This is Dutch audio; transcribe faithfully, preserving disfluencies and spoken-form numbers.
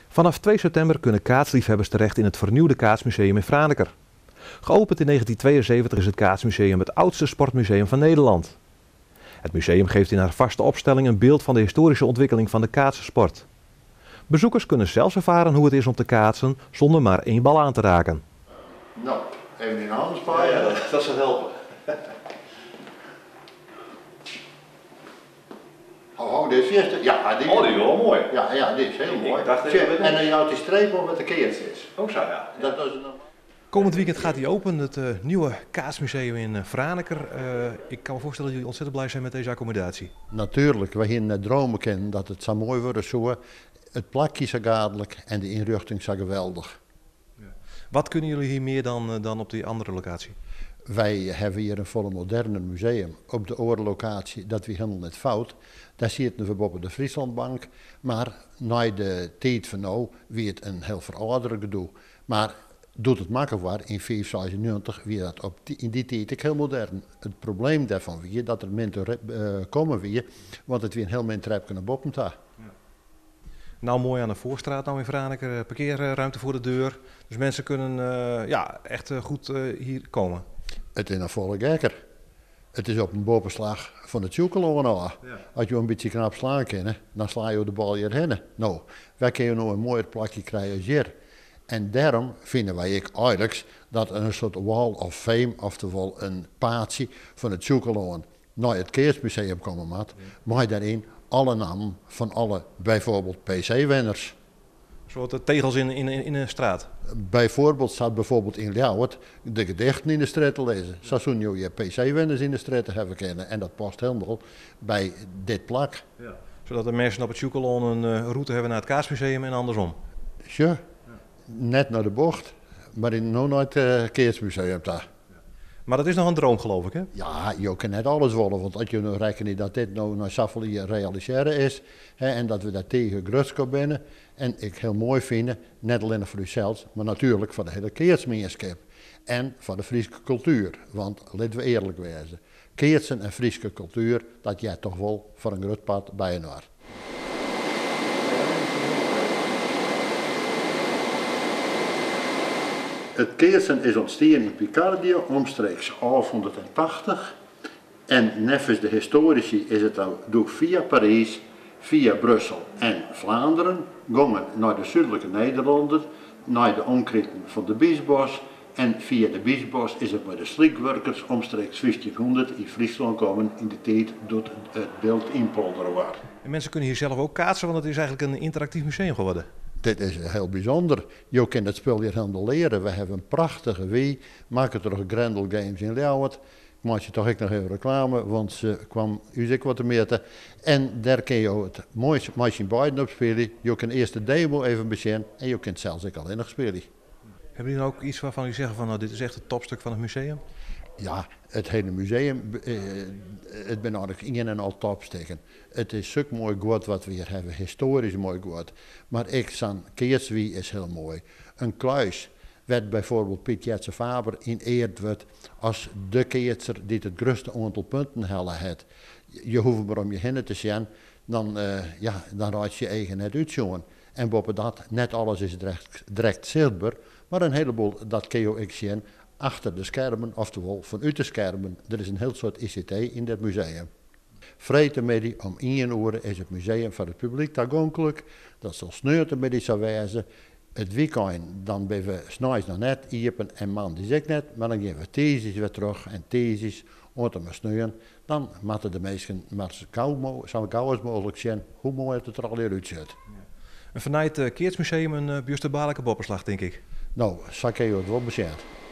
Vanaf twee september kunnen kaatsliefhebbers terecht in het vernieuwde Kaatsmuseum in Franeker. Geopend in negentien tweeënzeventig is het Kaatsmuseum het oudste sportmuseum van Nederland. Het museum geeft in haar vaste opstelling een beeld van de historische ontwikkeling van de kaatsensport. Bezoekers kunnen zelfs ervaren hoe het is om te kaatsen zonder maar één bal aan te raken. Nou, even in de handen sparen. Ja, ja, dat, dat zou helpen. Oh, oh, dit is eerst. Ja, dit is. Oh, die is wel mooi. Ja, ja, dit is heel Ik mooi. dacht Tje, even- en dan houdt die streep op wat de keert is. Ook zo, ja. Dat is een... Komend weekend gaat hij open, het uh, nieuwe Kaatsmuseum in uh, Franeker. Uh, ik kan me voorstellen dat jullie ontzettend blij zijn met deze accommodatie. Natuurlijk, we hier net dromen kennen dat het zo mooi wordt zo. Het plakje zo gadelijk en de inrichting zo geweldig. Ja. Wat kunnen jullie hier meer dan, uh, dan op die andere locatie? Wij hebben hier een volle moderne museum op de oude locatie, dat we helemaal net fout. Daar zitten we op de Frieslandbank, maar na de tijd van nu wie het een heel verouderd gedoe. Maar doet het makkelijk waar, in vijftig zesennegentig wie dat op die, in die tijd ook heel modern. Het probleem daarvan weer dat er mensen uh, komen weer, want het weer een heel mijn trap kunnen boppen daar. Nou, mooi aan de Voorstraat nou in Franeker, parkeerruimte voor de deur. Dus mensen kunnen uh, ja, echt uh, goed uh, hier komen. Het is een volle gekker. Het is op een bovenslag van het Tjoekeloon al. Ja. Als je een beetje knap slaan kan, dan sla je de bal hierheen. Nou, wij kunnen nou een mooier plakje krijgen als hier. En daarom vinden wij ik eigenlijk dat een soort wall of fame, oftewel een paadje van het Tjoekeloon naar het Kaatsmuseum komen moet, ja. Maar daarin alle namen van alle bijvoorbeeld P C-winners. Een soort tegels in, in, in een straat. Bijvoorbeeld staat bijvoorbeeld in Ljouwert de gedichten in de straat te lezen. Zo zullen je P C-winners in de straat hebben kennen. En dat past helemaal bij dit plak. Ja. Zodat de mensen op het Tjoekeloon een uh, route hebben naar het Kaatsmuseum en andersom. Ja, ja. Net naar de bocht, maar in nog nooit het uh, Kaatsmuseum daar. Maar dat is nog een droom, geloof ik, hè? Ja, je kan net alles willen, want als je nou rekent dat dit nou naar Safely realiseren is, hè, en dat we daar tegen Grutsko binnen, en ik heel mooi vind, net alleen voor uzelf, maar natuurlijk voor de hele Kaatsgemeenschap en voor de Friese cultuur, want laten we eerlijk wezen, Kaatsen en Friese cultuur, dat jij toch wel voor een groot pad bij je naar. Het Kaatsen is ontstaan in Picardie omstreeks elfhonderdtachtig en nevens de historici is het ook via Parijs, via Brussel en Vlaanderen gongen naar de zuidelijke Nederlanden, naar de omkritten van de Biesbos en via de Biesbos is het bij de slikwerkers omstreeks vijftienhonderd in Friesland komen in de tijd dat het beeld inpolderen was. En mensen kunnen hier zelf ook kaatsen, want het is eigenlijk een interactief museum geworden. Dit is heel bijzonder. Je kunt het spel hier helemaal leren. We hebben een prachtige wie. Maken er nog Grendel Games in Ljouwert. Ik maak je toch ook nog even reclame, want ze kwam u ook wat te meten. En daar kun je het mooiste Machine Biden op spelen. Je kunt eerst de demo even beginnen en je kunt zelfs ook alleen nog spelen. Hebben jullie ook iets waarvan u zegt van nou, dit is echt het topstuk van het museum? Ja, het hele museum, eh, het ben eigenlijk in en al topstukken. Het is zo mooi goed wat we hier hebben, historisch mooi goed. Maar ik san Kaatswie is heel mooi. Een kluis werd bijvoorbeeld Piet Jetse Faber ineerd wordt als de Kaatser die het grootste aantal punten halen heeft. Je hoeft maar om je heen te zien, dan, uh, ja, dan raad je eigen net uitzoeken. En boven dat, net alles is direct, direct zichtbaar, maar een heleboel, dat kun je ook zien achter de schermen, oftewel vanuit de schermen. Er is een heel soort I C T in dit museum. Vrijtemiddag om één uur is het museum voor het publiek toegankelijk. Dat zal sneeuwtemiddag zo wezen. Het weekend dan ben we 's nachts nog net open en maandag is ik net. Maar dan geven we thesis weer terug en thesis, omdat we sneeuwen. Dan moeten de mensen maar zo gauw, zo gauw als mogelijk zien hoe mooi het er al hier uitziet. Ja. Een vanuit het Kaatsmuseum een uh, buursterbaarlijke bopperslag, denk ik. Nou, zo kun je het wel bezien.